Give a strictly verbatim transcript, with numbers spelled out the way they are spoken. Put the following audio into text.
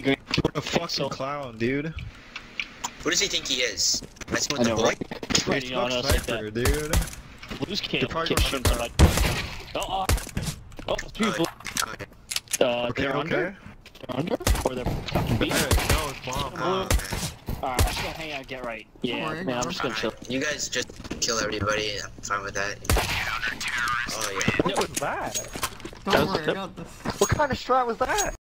What a fucking clown, dude. Who does he think he is? That's I with the know, boy? right? He's you know, fuck like sniper, that. dude. Blues can't probably kick gonna shoot somebody. Oh, oh, oh, it's two Oh, blue. okay. Uh, Okay, they're okay. under? They're under? Or they're fucking beat? Hey, no, it's bomb. Oh, okay. Alright, I'm just gonna hang out and get right. Yeah, worry, man, I'm just gonna chill. Alright, you guys just kill everybody. I'm fine with that. Oh, yeah. What was that? Don't That was worry, the- I got this. What kind of strat was that?